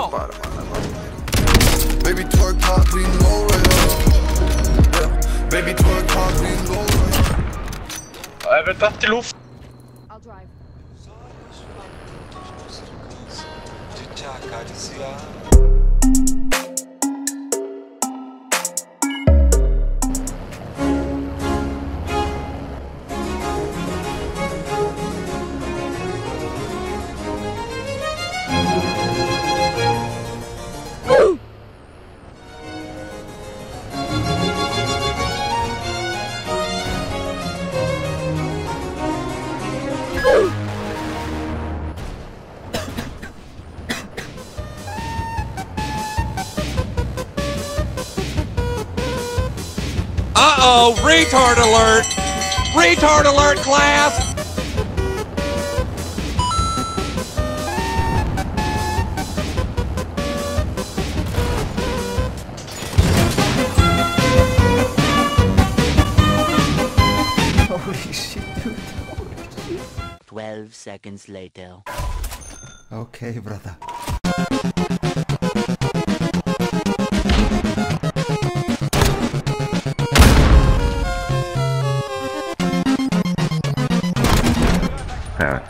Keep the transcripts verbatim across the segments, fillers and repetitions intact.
Para, para, baby twerk hard, clean low right yeah. Baby twerk hard, clean low right. Er wird tatt i luft. I'll drive. Uh-oh, retard alert! Retard alert, class! Holy shit, dude. Holy shit. Twelve seconds later. Okay, brother. Yeah.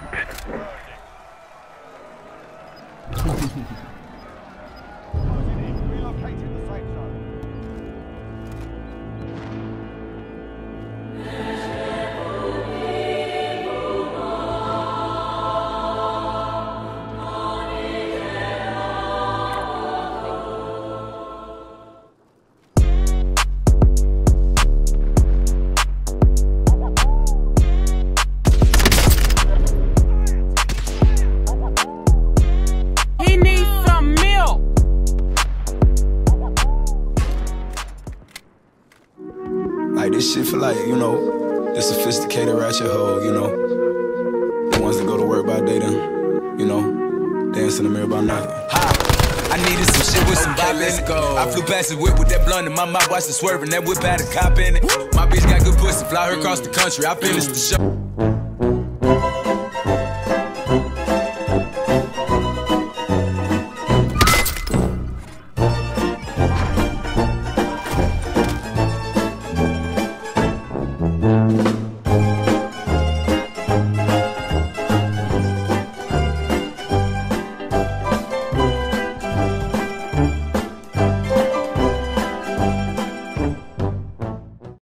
Like this shit for like, you know, the sophisticated ratchet hoe, you know. The ones that go to work by day then, you know, dance in the mirror by night. Ha! I needed some shit with some okay, bop let's in it. go. I flew past the whip with that blunt in my mouth, watched it swerving, that whip had a cop in it. My bitch got good pussy, fly her across the country, I finished the show.